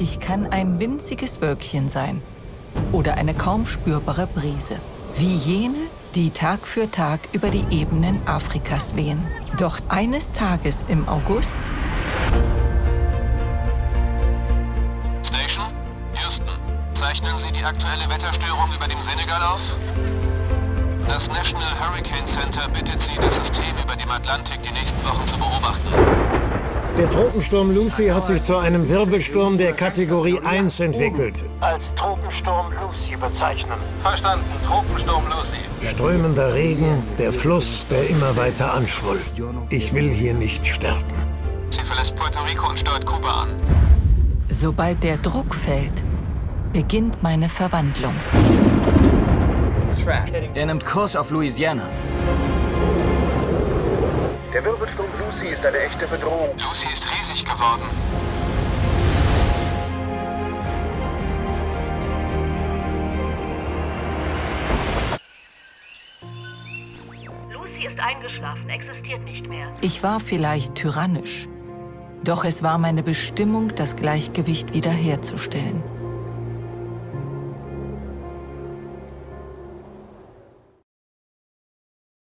Ich kann ein winziges Wölkchen sein oder eine kaum spürbare Brise, wie jene, die Tag für Tag über die Ebenen Afrikas wehen. Doch eines Tages im August... Station, Houston, zeichnen Sie die aktuelle Wetterstörung über dem Senegal auf? Das National Hurricane Center bittet Sie, das System über dem Atlantik die nächsten Wochen zu beobachten. Der Tropensturm Lucy hat sich zu einem Wirbelsturm der Kategorie 1 entwickelt. Als Tropensturm Lucy bezeichnen. Verstanden, Tropensturm Lucy. Strömender Regen, der Fluss, der immer weiter anschwoll. Ich will hier nicht sterben. Sie verlässt Puerto Rico und steuert Kuba an. Sobald der Druck fällt, beginnt meine Verwandlung. Er nimmt Kurs auf Louisiana. Der Wirbelsturm Lucy ist eine echte Bedrohung. Lucy ist riesig geworden. Lucy ist eingeschlafen, existiert nicht mehr. Ich war vielleicht tyrannisch, doch es war meine Bestimmung, das Gleichgewicht wiederherzustellen.